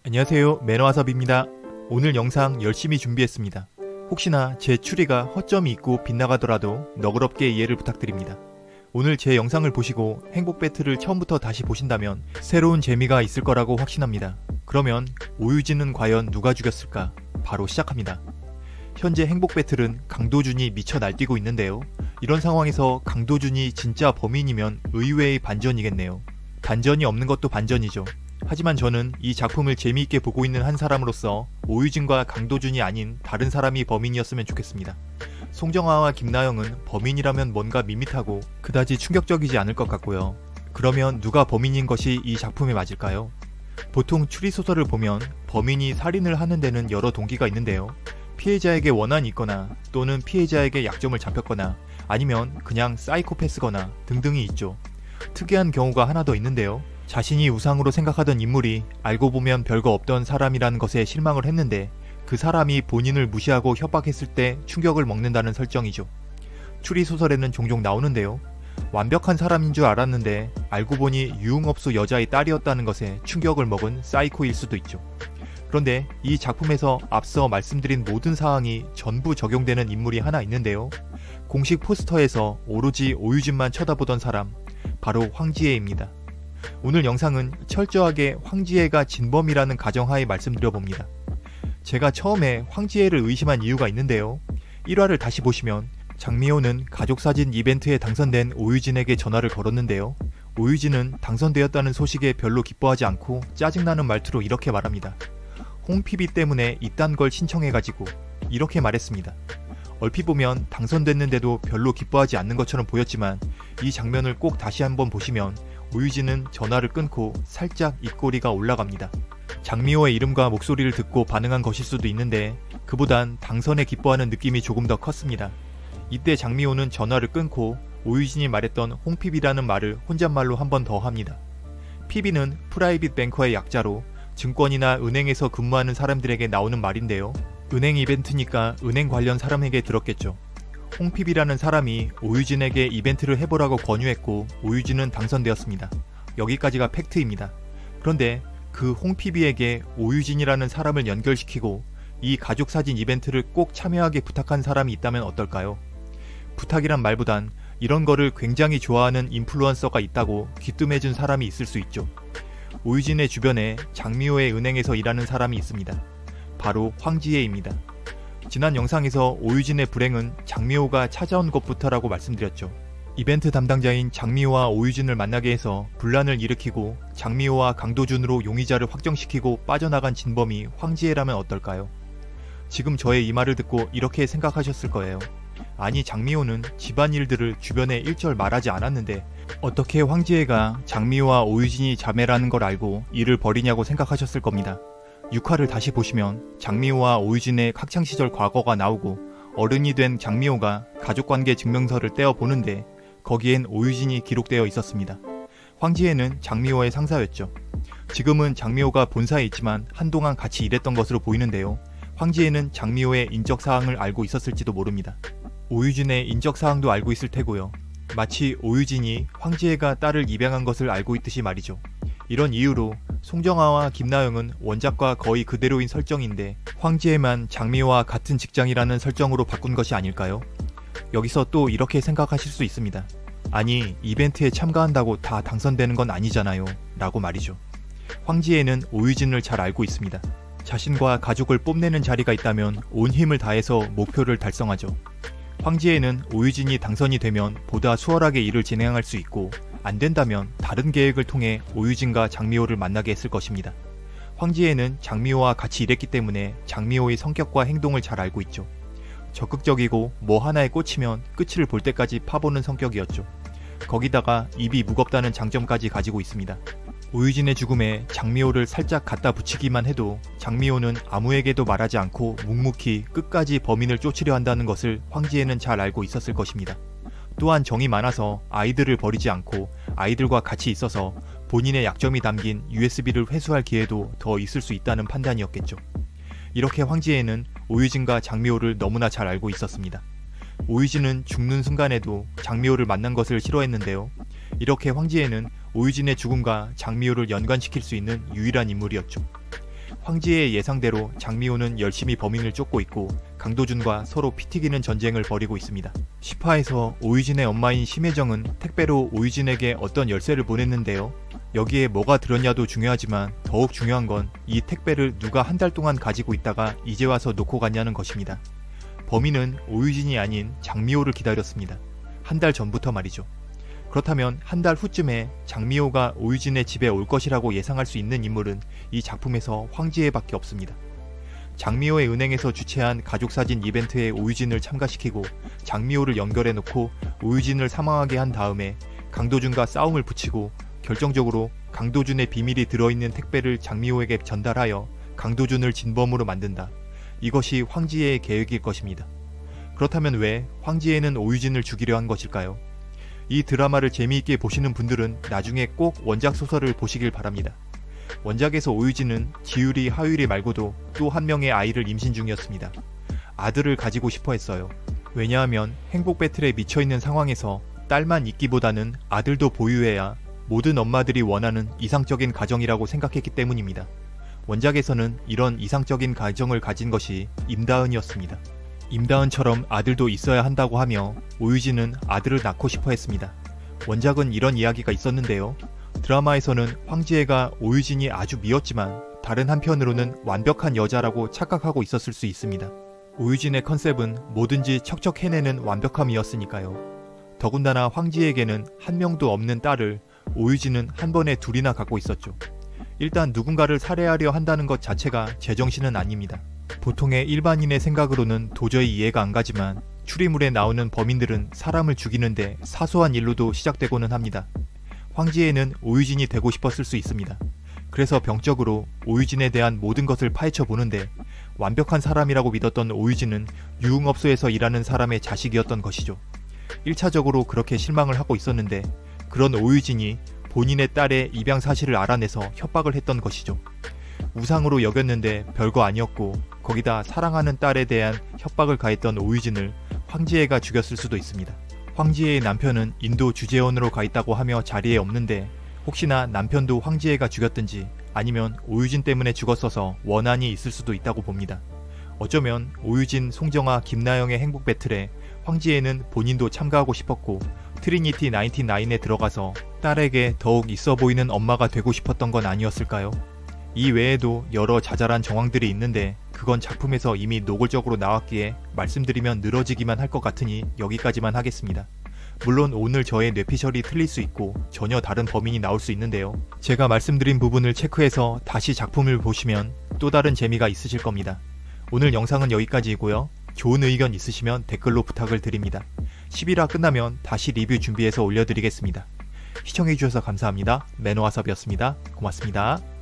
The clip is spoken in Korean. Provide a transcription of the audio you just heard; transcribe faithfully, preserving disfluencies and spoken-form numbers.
안녕하세요, 매너와섭입니다. 오늘 영상 열심히 준비했습니다. 혹시나 제 추리가 허점이 있고 빗나가더라도 너그럽게 이해를 부탁드립니다. 오늘 제 영상을 보시고 행복 배틀을 처음부터 다시 보신다면 새로운 재미가 있을 거라고 확신합니다. 그러면 오유진은 과연 누가 죽였을까? 바로 시작합니다. 현재 행복 배틀은 강도준이 미쳐 날뛰고 있는데요. 이런 상황에서 강도준이 진짜 범인이면 의외의 반전이겠네요. 반전이 없는 것도 반전이죠. 하지만 저는 이 작품을 재미있게 보고 있는 한 사람으로서 오유진과 강도준이 아닌 다른 사람이 범인이었으면 좋겠습니다. 송정아와 김나영은 범인이라면 뭔가 밋밋하고 그다지 충격적이지 않을 것 같고요. 그러면 누가 범인인 것이 이 작품에 맞을까요? 보통 추리소설을 보면 범인이 살인을 하는 데는 여러 동기가 있는데요. 피해자에게 원한이 있거나 또는 피해자에게 약점을 잡혔거나 아니면 그냥 사이코패스거나 등등이 있죠. 특이한 경우가 하나 더 있는데요. 자신이 우상으로 생각하던 인물이 알고 보면 별거 없던 사람이라는 것에 실망을 했는데 그 사람이 본인을 무시하고 협박했을 때 충격을 먹는다는 설정이죠. 추리소설에는 종종 나오는데요. 완벽한 사람인 줄 알았는데 알고 보니 유흥업소 여자의 딸이었다는 것에 충격을 먹은 사이코일 수도 있죠. 그런데 이 작품에서 앞서 말씀드린 모든 사항이 전부 적용되는 인물이 하나 있는데요. 공식 포스터에서 오로지 오유진만 쳐다보던 사람, 바로 황지혜입니다. 오늘 영상은 철저하게 황지혜가 진범이라는 가정하에 말씀드려봅니다. 제가 처음에 황지혜를 의심한 이유가 있는데요. 일 화를 다시 보시면 장미호는 가족사진 이벤트에 당선된 오유진에게 전화를 걸었는데요. 오유진은 당선되었다는 소식에 별로 기뻐하지 않고 짜증나는 말투로 이렇게 말합니다. 홍피비 때문에 이딴 걸 신청해가지고 이렇게 말했습니다. 얼핏 보면 당선됐는데도 별로 기뻐하지 않는 것처럼 보였지만 이 장면을 꼭 다시 한번 보시면 오유진은 전화를 끊고 살짝 입꼬리가 올라갑니다. 장미호의 이름과 목소리를 듣고 반응한 것일 수도 있는데 그보단 당선에 기뻐하는 느낌이 조금 더 컸습니다. 이때 장미호는 전화를 끊고 오유진이 말했던 홍피비라는 말을 혼잣말로 한 번 더 합니다. 피비는 프라이빗 뱅커의 약자로 증권이나 은행에서 근무하는 사람들에게 나오는 말인데요. 은행 이벤트니까 은행 관련 사람에게 들었겠죠. 홍피비라는 사람이 오유진에게 이벤트를 해보라고 권유했고 오유진은 당선되었습니다. 여기까지가 팩트입니다. 그런데 그 홍피비에게 오유진이라는 사람을 연결시키고 이 가족사진 이벤트를 꼭 참여하게 부탁한 사람이 있다면 어떨까요? 부탁이란 말보단 이런 거를 굉장히 좋아하는 인플루언서가 있다고 귀뜸해준 사람이 있을 수 있죠. 오유진의 주변에 장미호의 은행에서 일하는 사람이 있습니다. 바로 황지혜입니다. 지난 영상에서 오유진의 불행은 장미호가 찾아온 것부터라고 말씀드렸죠. 이벤트 담당자인 장미호와 오유진을 만나게 해서 분란을 일으키고 장미호와 강도준으로 용의자를 확정시키고 빠져나간 진범이 황지혜라면 어떨까요? 지금 저의 이 말을 듣고 이렇게 생각하셨을 거예요. 아니, 장미호는 집안일들을 주변에 일절 말하지 않았는데 어떻게 황지혜가 장미호와 오유진이 자매라는 걸 알고 일을 벌이냐고 생각하셨을 겁니다. 육 화를 다시 보시면 장미호와 오유진의 학창시절 과거가 나오고 어른이 된 장미호가 가족관계 증명서를 떼어보는데 거기엔 오유진이 기록되어 있었습니다. 황지혜는 장미호의 상사였죠. 지금은 장미호가 본사에 있지만 한동안 같이 일했던 것으로 보이는데요. 황지혜는 장미호의 인적사항을 알고 있었을지도 모릅니다. 오유진의 인적사항도 알고 있을 테고요. 마치 오유진이 황지혜가 딸을 입양한 것을 알고 있듯이 말이죠. 이런 이유로 송정아와 김나영은 원작과 거의 그대로인 설정인데 황지혜만 장미호와 같은 직장이라는 설정으로 바꾼 것이 아닐까요? 여기서 또 이렇게 생각하실 수 있습니다. 아니, 이벤트에 참가한다고 다 당선되는 건 아니잖아요 라고 말이죠. 황지혜는 오유진을 잘 알고 있습니다. 자신과 가족을 뽐내는 자리가 있다면 온 힘을 다해서 목표를 달성하죠. 황지혜는 오유진이 당선이 되면 보다 수월하게 일을 진행할 수 있고 안 된다면 다른 계획을 통해 오유진과 장미호를 만나게 했을 것입니다. 황지혜는 장미호와 같이 일했기 때문에 장미호의 성격과 행동을 잘 알고 있죠. 적극적이고 뭐 하나에 꽂히면 끝을 볼 때까지 파보는 성격이었죠. 거기다가 입이 무겁다는 장점까지 가지고 있습니다. 오유진의 죽음에 장미호를 살짝 갖다 붙이기만 해도 장미호는 아무에게도 말하지 않고 묵묵히 끝까지 범인을 쫓으려 한다는 것을 황지혜는 잘 알고 있었을 것입니다. 또한 정이 많아서 아이들을 버리지 않고 아이들과 같이 있어서 본인의 약점이 담긴 유에스비를 회수할 기회도 더 있을 수 있다는 판단이었겠죠. 이렇게 황지혜는 오유진과 장미호를 너무나 잘 알고 있었습니다. 오유진은 죽는 순간에도 장미호를 만난 것을 싫어했는데요. 이렇게 황지혜는 오유진의 죽음과 장미호를 연관시킬 수 있는 유일한 인물이었죠. 황지혜의 예상대로 장미호는 열심히 범인을 쫓고 있고 강도준과 서로 피 튀기는 전쟁을 벌이고 있습니다. 십 화에서 오유진의 엄마인 심혜정은 택배로 오유진에게 어떤 열쇠를 보냈는데요. 여기에 뭐가 들었냐도 중요하지만 더욱 중요한 건 이 택배를 누가 한 달 동안 가지고 있다가 이제 와서 놓고 갔냐는 것입니다. 범인은 오유진이 아닌 장미호를 기다렸습니다. 한 달 전부터 말이죠. 그렇다면 한 달 후쯤에 장미호가 오유진의 집에 올 것이라고 예상할 수 있는 인물은 이 작품에서 황지혜밖에 없습니다. 장미호의 은행에서 주최한 가족사진 이벤트에 오유진을 참가시키고 장미호를 연결해놓고 오유진을 사망하게 한 다음에 강도준과 싸움을 붙이고 결정적으로 강도준의 비밀이 들어있는 택배를 장미호에게 전달하여 강도준을 진범으로 만든다. 이것이 황지혜의 계획일 것입니다. 그렇다면 왜 황지혜는 오유진을 죽이려 한 것일까요? 이 드라마를 재미있게 보시는 분들은 나중에 꼭 원작 소설을 보시길 바랍니다. 원작에서 오유진은 지율이 하율이 말고도 또 한 명의 아이를 임신 중이었습니다. 아들을 가지고 싶어 했어요. 왜냐하면 행복 배틀에 미쳐있는 상황에서 딸만 있기보다는 아들도 보유해야 모든 엄마들이 원하는 이상적인 가정이라고 생각했기 때문입니다. 원작에서는 이런 이상적인 가정을 가진 것이 임다은이었습니다. 임다은처럼 아들도 있어야 한다고 하며 오유진은 아들을 낳고 싶어 했습니다. 원작은 이런 이야기가 있었는데요. 드라마에서는 황지혜가 오유진이 아주 미웠지만 다른 한편으로는 완벽한 여자라고 착각하고 있었을 수 있습니다. 오유진의 컨셉은 뭐든지 척척 해내는 완벽함이었으니까요. 더군다나 황지혜에게는 한 명도 없는 딸을 오유진은 한 번에 둘이나 갖고 있었죠. 일단 누군가를 살해하려 한다는 것 자체가 제정신은 아닙니다. 보통의 일반인의 생각으로는 도저히 이해가 안 가지만 추리물에 나오는 범인들은 사람을 죽이는데 사소한 일로도 시작되고는 합니다. 황지혜는 오유진이 되고 싶었을 수 있습니다. 그래서 병적으로 오유진에 대한 모든 것을 파헤쳐 보는데 완벽한 사람이라고 믿었던 오유진은 유흥업소에서 일하는 사람의 자식이었던 것이죠. 일 차적으로 그렇게 실망을 하고 있었는데 그런 오유진이 본인의 딸의 입양 사실을 알아내서 협박을 했던 것이죠. 우상으로 여겼는데 별거 아니었고 거기다 사랑하는 딸에 대한 협박을 가했던 오유진을 황지혜가 죽였을 수도 있습니다. 황지혜의 남편은 인도 주재원으로 가 있다고 하며 자리에 없는데 혹시나 남편도 황지혜가 죽였든지 아니면 오유진 때문에 죽었어서 원한이 있을 수도 있다고 봅니다. 어쩌면 오유진, 송정아, 김나영의 행복 배틀에 황지혜는 본인도 참가하고 싶었고 트리니티 나인티나인에 들어가서 딸에게 더욱 있어 보이는 엄마가 되고 싶었던 건 아니었을까요? 이 외에도 여러 자잘한 정황들이 있는데 그건 작품에서 이미 노골적으로 나왔기에 말씀드리면 늘어지기만 할 것 같으니 여기까지만 하겠습니다. 물론 오늘 저의 뇌피셜이 틀릴 수 있고 전혀 다른 범인이 나올 수 있는데요. 제가 말씀드린 부분을 체크해서 다시 작품을 보시면 또 다른 재미가 있으실 겁니다. 오늘 영상은 여기까지이고요. 좋은 의견 있으시면 댓글로 부탁을 드립니다. 십일 화 끝나면 다시 리뷰 준비해서 올려드리겠습니다. 시청해주셔서 감사합니다. 매너와섭이었습니다. 고맙습니다.